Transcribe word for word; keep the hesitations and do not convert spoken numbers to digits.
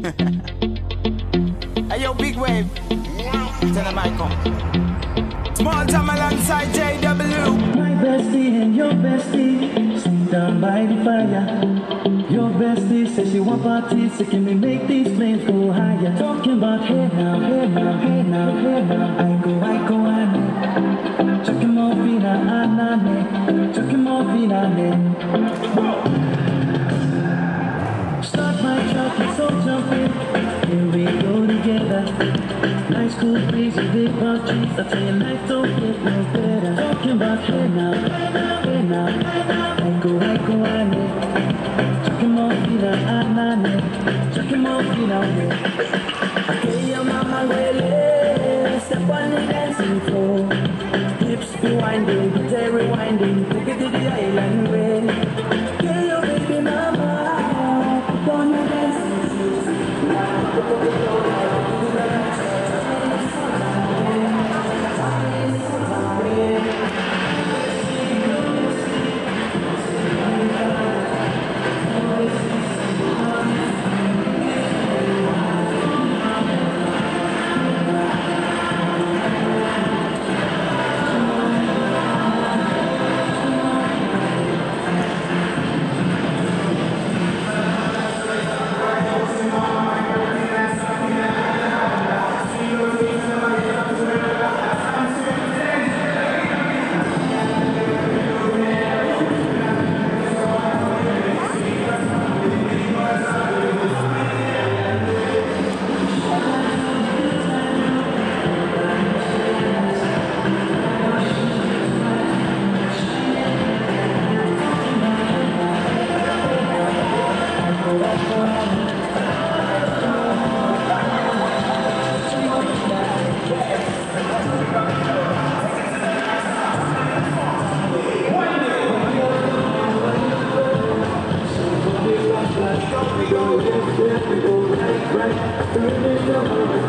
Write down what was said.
Hey yo, big wave. Tell them I come. Small time alongside J W. My bestie and your bestie sit down by the fire. Your bestie says she want parties, so can we make these flames go higher? Talking about hey now, hey now, hey now, hey now. I go, I go, I know. Chucking more fina, anane. Chucking more fina, start my truck, let's all jump in. Here we go together. Nice cool breeze and big palm trees. I tell you, life don't get no better. Talking about hey now, hey now, hey now, hey now. I go, I go, I know. Chucking more fina, anane. Chucking more fina, hey, your mama, really. Step on the dancing floor. Hips be winding, guitar rewinding. Take it to the island way. Hey, your baby mama, put on your dancing shoes. Right, right, right.